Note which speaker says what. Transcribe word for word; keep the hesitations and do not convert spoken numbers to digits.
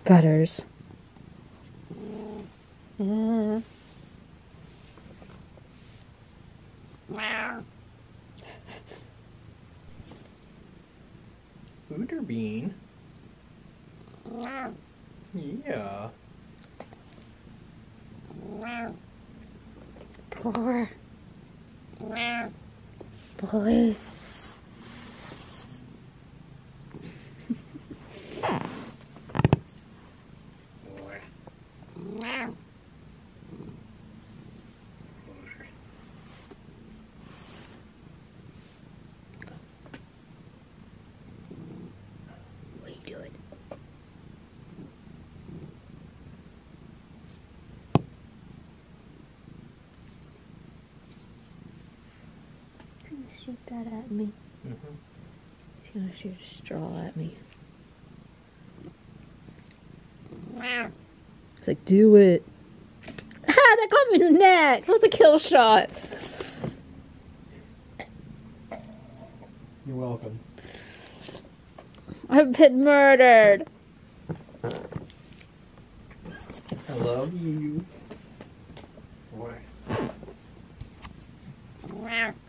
Speaker 1: Butters. Mm.
Speaker 2: Butterbean. Yeah.
Speaker 1: Boy. Boy. What are you doing? He's gonna shoot that at me.
Speaker 2: Mm-hmm.
Speaker 1: He's gonna shoot a straw at me. He's like, do it. Ah, that got me in the neck. That was a kill shot.
Speaker 2: You're welcome.
Speaker 1: I've been murdered.
Speaker 2: I love you. Boy.